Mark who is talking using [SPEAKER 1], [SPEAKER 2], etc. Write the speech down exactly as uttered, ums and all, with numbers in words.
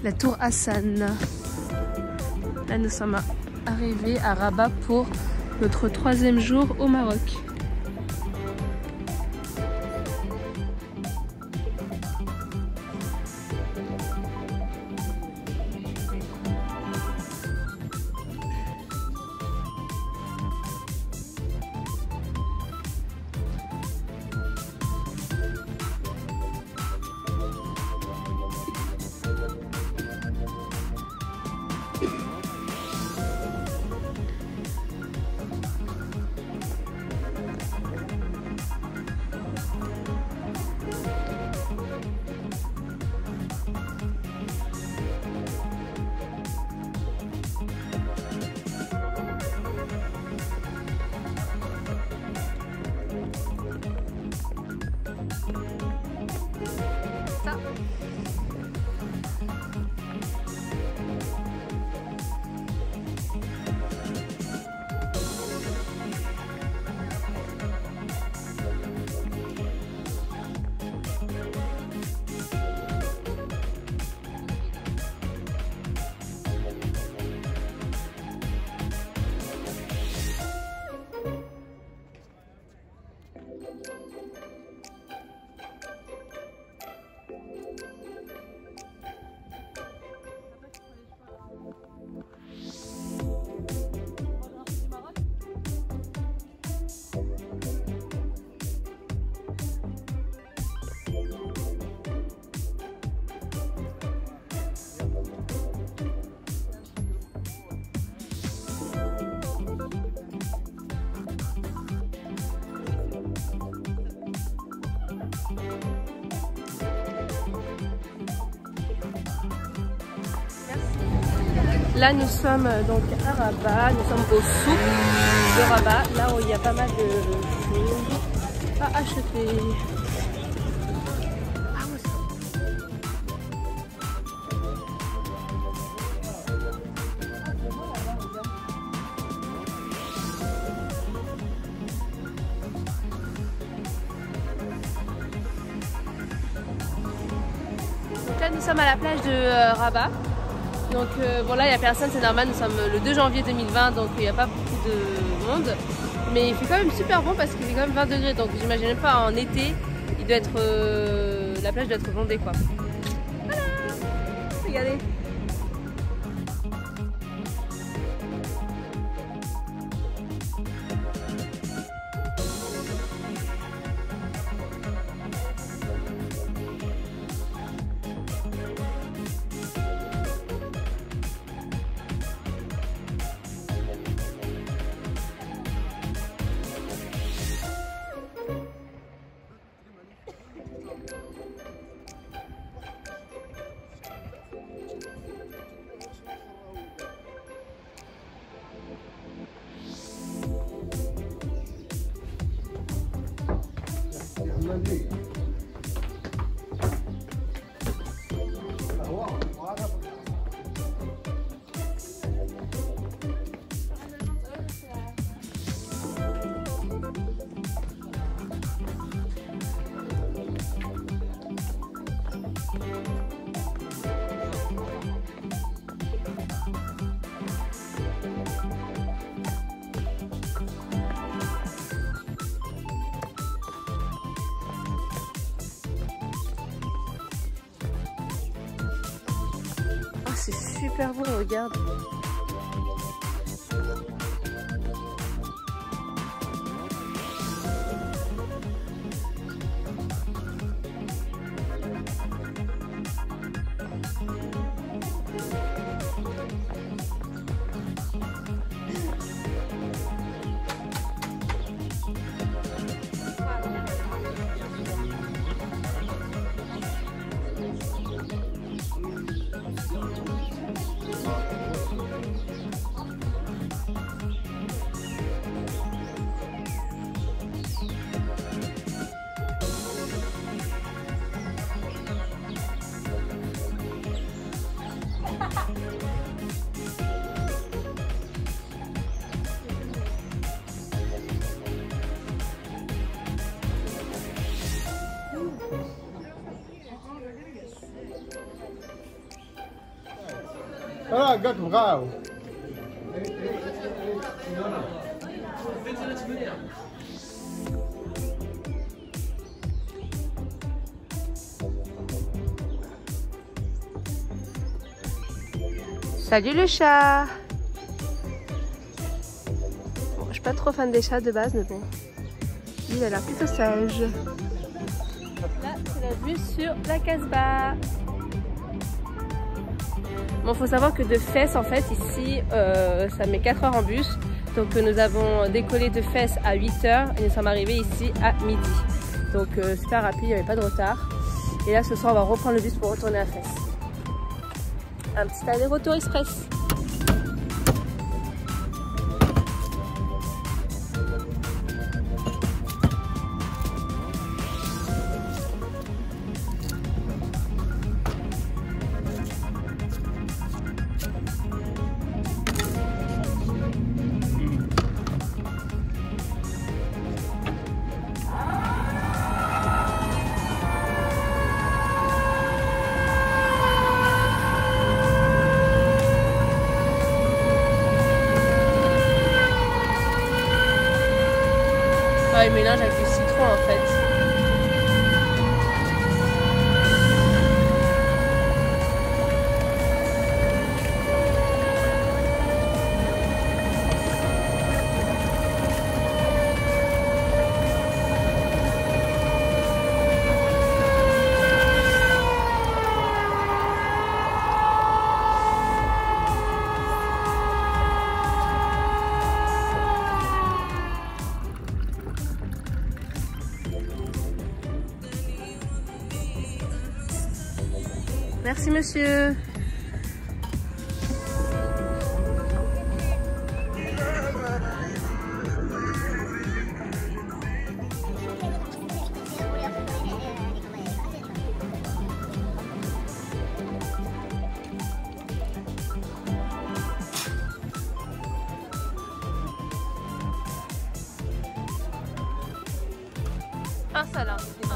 [SPEAKER 1] la tour Hassan. Là nous sommes arrivés à Rabat pour notre troisième jour au Maroc. Là nous sommes donc à Rabat, nous sommes au souk de Rabat, là où il y a pas mal de choses à acheter. Ah ouais. Donc là nous sommes à la plage de euh, Rabat. Donc euh, bon là il n'y a personne, c'est normal, nous sommes le deux janvier deux mille vingt, donc il n'y a pas beaucoup de monde. Mais il fait quand même super bon parce qu'il fait quand même vingt degrés, donc j'imagine même pas en été, il doit être, euh, la plage doit être bondée quoi. Voilà, regardez. C'est super beau, regarde.
[SPEAKER 2] Ah, gato bravo.
[SPEAKER 1] Salut le chat. Bon, je suis pas trop fan des chats de base, mais bon. Il a l'air plutôt sage. Là, c'est la vue sur la Casbah. Bon, faut savoir que de Fès, en fait, ici, euh, ça met quatre heures en bus. Donc, nous avons décollé de Fès à huit heures et nous sommes arrivés ici à midi. Donc, euh, super rapide, il n'y avait pas de retard. Et là, ce soir, on va reprendre le bus pour retourner à Fès. Un petit aller-retour express. Ah, il mélange avec du citron en fait. Merci monsieur. Ah ça là.